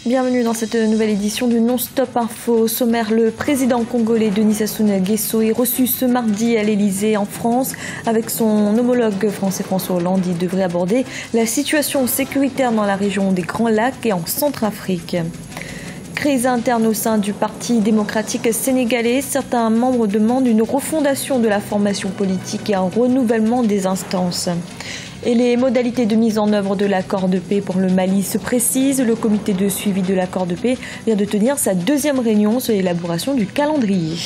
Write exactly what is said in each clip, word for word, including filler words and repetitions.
Bienvenue dans cette nouvelle édition du Non-Stop Info. Au sommaire, le président congolais Denis Sassou Nguesso est reçu ce mardi à l'Elysée en France. Avec son homologue français François Hollande, il devrait aborder la situation sécuritaire dans la région des Grands Lacs et en Centrafrique. Crise interne au sein du Parti démocratique sénégalais. Certains membres demandent une refondation de la formation politique et un renouvellement des instances. Et les modalités de mise en œuvre de l'accord de paix pour le Mali se précisent. Le comité de suivi de l'accord de paix vient de tenir sa deuxième réunion sur l'élaboration du calendrier.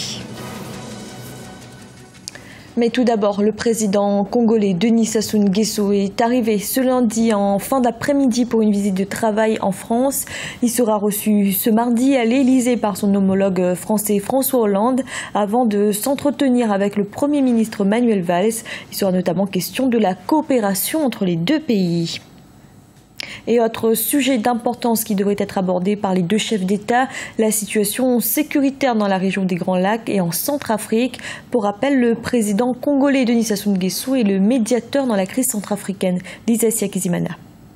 Mais tout d'abord, le président congolais Denis Sassou Nguesso est arrivé ce lundi en fin d'après-midi pour une visite de travail en France. Il sera reçu ce mardi à l'Elysée par son homologue français François Hollande avant de s'entretenir avec le Premier ministre Manuel Valls. Il sera notamment question de la coopération entre les deux pays. Et autre sujet d'importance qui devrait être abordé par les deux chefs d'État, la situation sécuritaire dans la région des Grands Lacs et en Centrafrique. Pour rappel, le président congolais Denis Sassou Nguesso est le médiateur dans la crise centrafricaine. Lisa Siakizimana.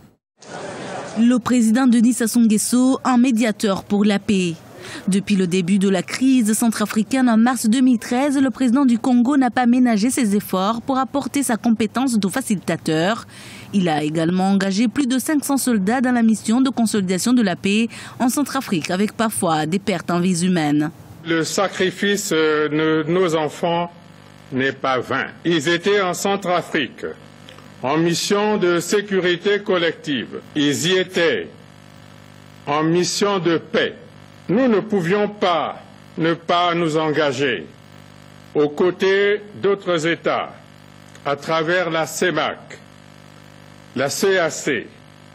Le président Denis Sassou Nguesso, un médiateur pour la paix. Depuis le début de la crise centrafricaine en mars deux mille treize, le président du Congo n'a pas ménagé ses efforts pour apporter sa compétence de facilitateur. Il a également engagé plus de cinq cents soldats dans la mission de consolidation de la paix en Centrafrique, avec parfois des pertes en vies humaines. Le sacrifice de nos enfants n'est pas vain. Ils étaient en Centrafrique, en mission de sécurité collective. Ils y étaient en mission de paix. Nous ne pouvions pas ne pas nous engager aux côtés d'autres États à travers la CEMAC, la C A C,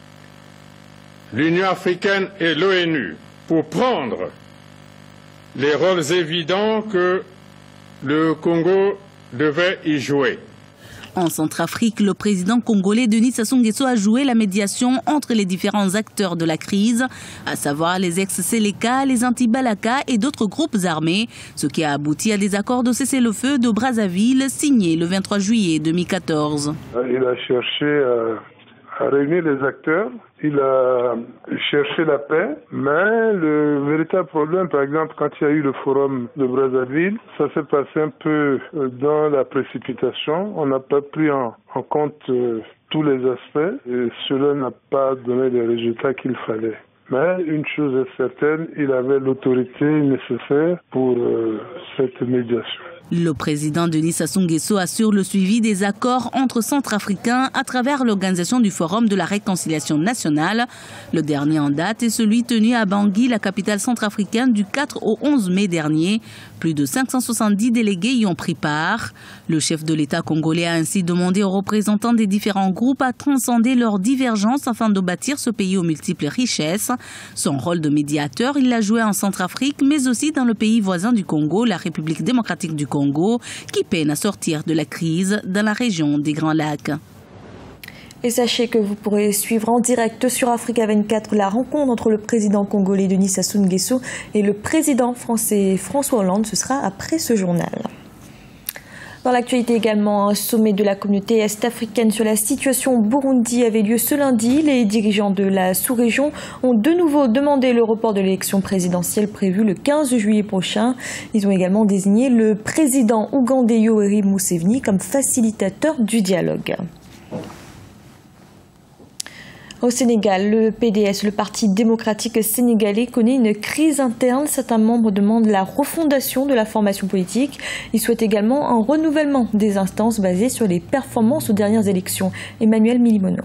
l'Union africaine et l'ONU pour prendre les rôles évidents que le Congo devait y jouer. En Centrafrique, le président congolais Denis Sassou Nguesso a joué la médiation entre les différents acteurs de la crise, à savoir les ex-Séléka, les anti-Balaka et d'autres groupes armés, ce qui a abouti à des accords de cessez-le-feu de Brazzaville signés le vingt-trois juillet deux mille quatorze. Il a cherché à, à réunir les acteurs, il a cherché la paix, mais le véritable problème, par exemple, quand il y a eu le forum de Brazzaville, ça s'est passé un peu dans la précipitation. On n'a pas pris en, en compte euh, tous les aspects et cela n'a pas donné les résultats qu'il fallait. Mais une chose est certaine, il avait l'autorité nécessaire pour euh, cette médiation. Le président Denis Sassou Nguesso assure le suivi des accords entre Centrafricains à travers l'organisation du Forum de la réconciliation nationale. Le dernier en date est celui tenu à Bangui, la capitale centrafricaine, du quatre au onze mai dernier. Plus de cinq cent soixante-dix délégués y ont pris part. Le chef de l'État congolais a ainsi demandé aux représentants des différents groupes à transcender leurs divergences afin de bâtir ce pays aux multiples richesses. Son rôle de médiateur, il l'a joué en Centrafrique, mais aussi dans le pays voisin du Congo, la République démocratique du Congo, qui peine à sortir de la crise dans la région des Grands Lacs. Et sachez que vous pourrez suivre en direct sur Africa vingt-quatre la rencontre entre le président congolais Denis Sassou Nguesso et le président français François Hollande. Ce sera après ce journal. Dans l'actualité également, un sommet de la communauté est-africaine sur la situation au Burundi avait lieu ce lundi. Les dirigeants de la sous-région ont de nouveau demandé le report de l'élection présidentielle prévue le quinze juillet prochain. Ils ont également désigné le président ougandais Yoweri Museveni comme facilitateur du dialogue. Au Sénégal, le P D S, le Parti démocratique sénégalais, connaît une crise interne. Certains membres demandent la refondation de la formation politique. Ils souhaitent également un renouvellement des instances basées sur les performances aux dernières élections. Emmanuel Milimono.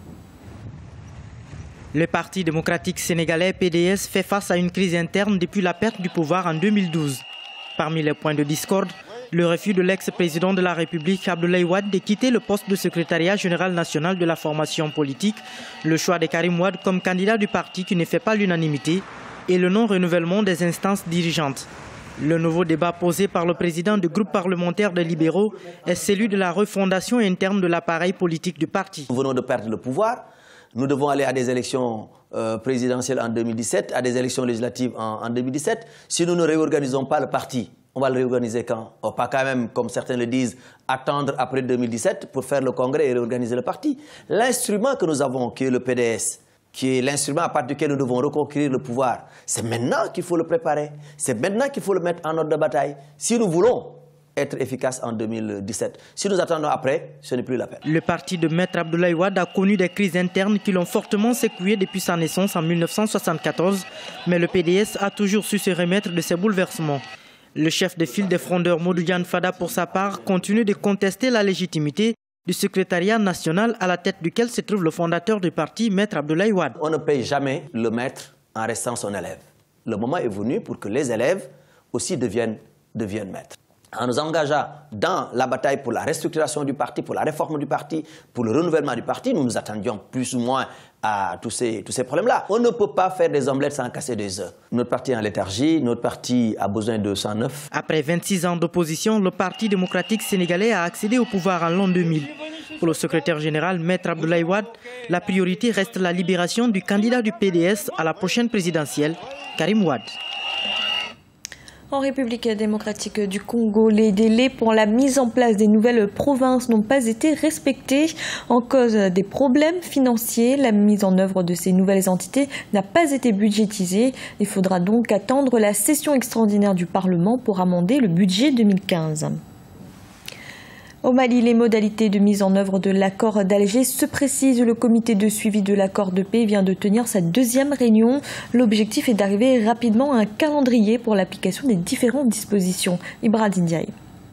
Le Parti démocratique sénégalais P D S fait face à une crise interne depuis la perte du pouvoir en deux mille douze. Parmi les points de discorde, le refus de l'ex-président de la République Abdoulaye Wade de quitter le poste de secrétariat général national de la formation politique, le choix de Karim Wade comme candidat du parti qui ne fait pas l'unanimité et le non-renouvellement des instances dirigeantes. Le nouveau débat posé par le président du groupe parlementaire des libéraux est celui de la refondation interne de l'appareil politique du parti. Nous venons de perdre le pouvoir. Nous devons aller à des élections euh, présidentielles en deux mille dix-sept, à des élections législatives en, en deux mille dix-sept. Si nous ne réorganisons pas le parti, on va le réorganiser quand? Oh, pas quand même, comme certains le disent, attendre après deux mille dix-sept pour faire le congrès et réorganiser le parti. L'instrument que nous avons, qui est le P D S, qui est l'instrument à partir duquel nous devons reconquérir le pouvoir, c'est maintenant qu'il faut le préparer, c'est maintenant qu'il faut le mettre en ordre de bataille. Si nous voulons être efficaces en deux mille dix-sept. Si nous attendons après, ce n'est plus la peine. Le parti de Maître Abdoulaye Wade a connu des crises internes qui l'ont fortement secoué depuis sa naissance en mille neuf cent soixante-quatorze, mais le P D S a toujours su se remettre de ces bouleversements. Le chef de file des frondeurs Modou Diane Fada, pour sa part, continue de contester la légitimité du secrétariat national à la tête duquel se trouve le fondateur du parti, Maître Abdoulaye Wade. On ne paye jamais le maître en restant son élève. Le moment est venu pour que les élèves aussi deviennent, deviennent maîtres. En nous engageant dans la bataille pour la restructuration du parti, pour la réforme du parti, pour le renouvellement du parti, nous nous attendions plus ou moins à tous ces, tous ces problèmes-là. On ne peut pas faire des omelettes sans casser des œufs. Notre parti est en léthargie, notre parti a besoin de cent neuf. Après vingt-six ans d'opposition, le Parti démocratique sénégalais a accédé au pouvoir en l'an deux mille. Pour le secrétaire général, Maître Abdoulaye Wade, la priorité reste la libération du candidat du P D S à la prochaine présidentielle, Karim Wade. En République démocratique du Congo, les délais pour la mise en place des nouvelles provinces n'ont pas été respectés. En cause des problèmes financiers, la mise en œuvre de ces nouvelles entités n'a pas été budgétisée. Il faudra donc attendre la session extraordinaire du Parlement pour amender le budget deux mille quinze. Au Mali, les modalités de mise en œuvre de l'accord d'Alger se précisent. Le comité de suivi de l'accord de paix vient de tenir sa deuxième réunion. L'objectif est d'arriver rapidement à un calendrier pour l'application des différentes dispositions. Ibrahim Ndiaye.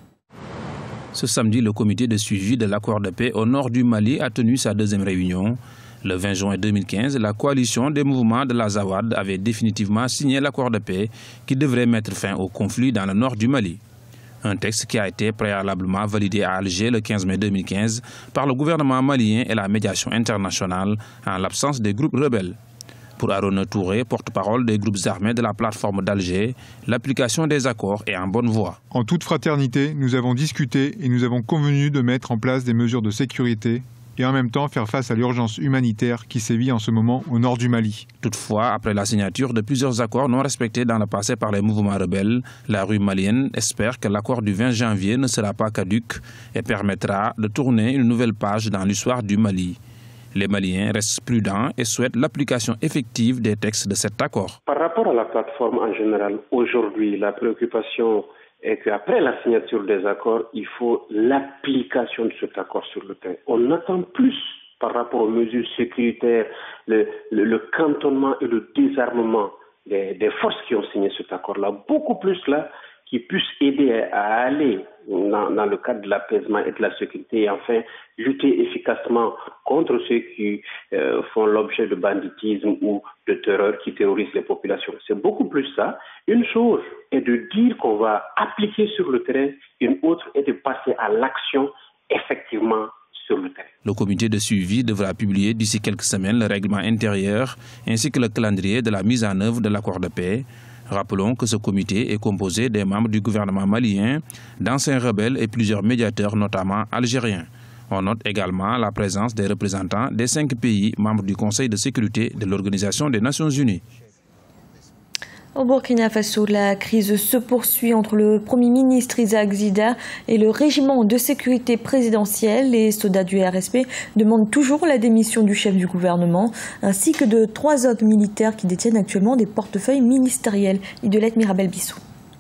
Ce samedi, le comité de suivi de l'accord de paix au nord du Mali a tenu sa deuxième réunion. Le vingt juin deux mille quinze, la coalition des mouvements de l'Azawad avait définitivement signé l'accord de paix qui devrait mettre fin au conflit dans le nord du Mali. Un texte qui a été préalablement validé à Alger le quinze mai deux mille quinze par le gouvernement malien et la médiation internationale en l'absence des groupes rebelles. Pour Arona Touré, porte-parole des groupes armés de la plateforme d'Alger, l'application des accords est en bonne voie. En toute fraternité, nous avons discuté et nous avons convenu de mettre en place des mesures de sécurité et en même temps faire face à l'urgence humanitaire qui sévit en ce moment au nord du Mali. Toutefois, après la signature de plusieurs accords non respectés dans le passé par les mouvements rebelles, la rue malienne espère que l'accord du vingt janvier ne sera pas caduc et permettra de tourner une nouvelle page dans l'histoire du Mali. Les Maliens restent prudents et souhaitent l'application effective des textes de cet accord. Par rapport à la plateforme en général, aujourd'hui, la préoccupation et qu'après la signature des accords, il faut l'application de cet accord sur le terrain. On attend plus par rapport aux mesures sécuritaires, le, le, le cantonnement et le désarmement des, des forces qui ont signé cet accord-là, beaucoup plus là, qui puissent aider à aller dans, dans le cadre de l'apaisement et de la sécurité et enfin lutter efficacement contre ceux qui euh, font l'objet de banditisme ou de terreur qui terrorisent les populations. C'est beaucoup plus ça. Une chose est de dire qu'on va appliquer sur le terrain, une autre est de passer à l'action effectivement sur le terrain. Le comité de suivi devra publier d'ici quelques semaines le règlement intérieur ainsi que le calendrier de la mise en œuvre de l'accord de paix. Rappelons que ce comité est composé des membres du gouvernement malien, d'anciens rebelles et plusieurs médiateurs, notamment algériens. On note également la présence des représentants des cinq pays membres du Conseil de sécurité de l'Organisation des Nations Unies. Au Burkina Faso, la crise se poursuit entre le Premier ministre Isaac Zida et le régiment de sécurité présidentielle. Les soldats du R S P demandent toujours la démission du chef du gouvernement, ainsi que de trois autres militaires qui détiennent actuellement des portefeuilles ministériels. Idolette Mirabel-Bissou.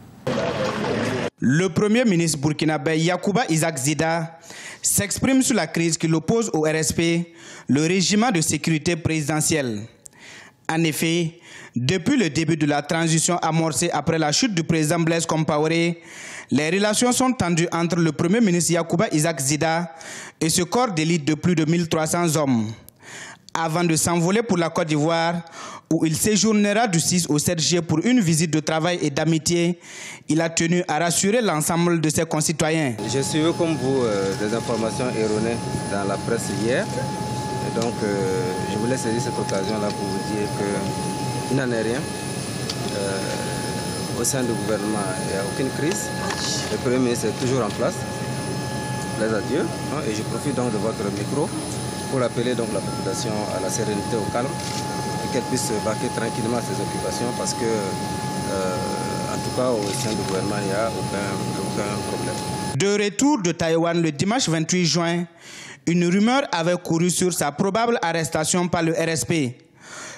Le Premier ministre burkinabé Yacouba Isaac Zida s'exprime sur la crise qui l'oppose au R S P, le régiment de sécurité présidentielle. En effet, depuis le début de la transition amorcée après la chute du président Blaise Compaoré, les relations sont tendues entre le Premier ministre Yacouba Isaac Zida et ce corps d'élite de plus de mille trois cents hommes. Avant de s'envoler pour la Côte d'Ivoire, où il séjournera du six au sept juillet pour une visite de travail et d'amitié, il a tenu à rassurer l'ensemble de ses concitoyens. J'ai suivi comme vous euh, des informations erronées dans la presse hier. Et donc, euh, je voulais saisir cette occasion-là pour vous dire qu'il n'en est rien. Euh, au sein du gouvernement, il n'y a aucune crise. Le Premier ministre est toujours en place. Plaise à Dieu. Hein, et je profite donc de votre micro pour appeler donc la population à la sérénité, au calme, et qu'elle puisse vaquer tranquillement à ses occupations parce que, euh, en tout cas, au sein du gouvernement, il n'y a aucun, aucun problème. De retour de Taïwan le dimanche vingt-huit juin, une rumeur avait couru sur sa probable arrestation par le R S P.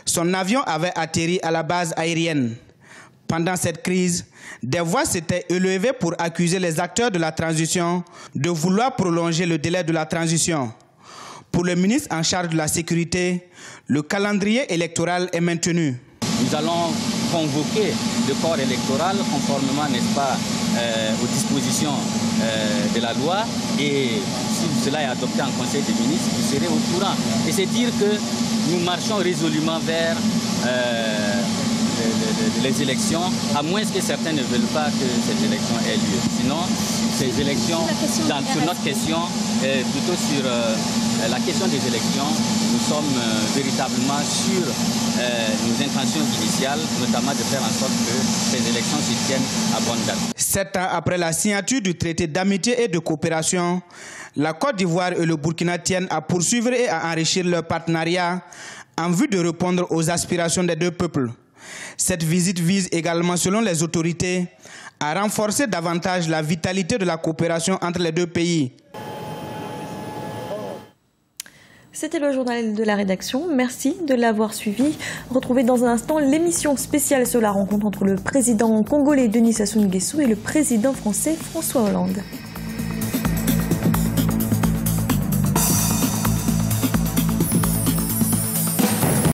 son avion avait atterri à la base aérienne. Pendant cette crise, des voix s'étaient élevées pour accuser les acteurs de la transition de vouloir prolonger le délai de la transition. Pour le ministre en charge de la sécurité, le calendrier électoral est maintenu. Nous allons convoquer le corps électoral conformément, n'est-ce pas, euh, aux dispositions euh, de la loi, et si cela est adopté en Conseil des ministres, vous serez au courant. Et c'est dire que nous marchons résolument vers euh, les, les, les élections, à moins que certains ne veulent pas que cette élection ait lieu. Sinon, ces élections, dans, sur notre question, et plutôt sur euh, la question des élections, nous sommes euh, véritablement sur euh, nos intentions initiales, notamment de faire en sorte que ces élections se tiennent à bonne date. Sept ans après la signature du traité d'amitié et de coopération, la Côte d'Ivoire et le Burkina tiennent à poursuivre et à enrichir leur partenariat en vue de répondre aux aspirations des deux peuples. Cette visite vise également, selon les autorités, à renforcer davantage la vitalité de la coopération entre les deux pays. C'était le journal de la rédaction. Merci de l'avoir suivi. Retrouvez dans un instant l'émission spéciale sur la rencontre entre le président congolais Denis Sassou Nguesso et le président français François Hollande.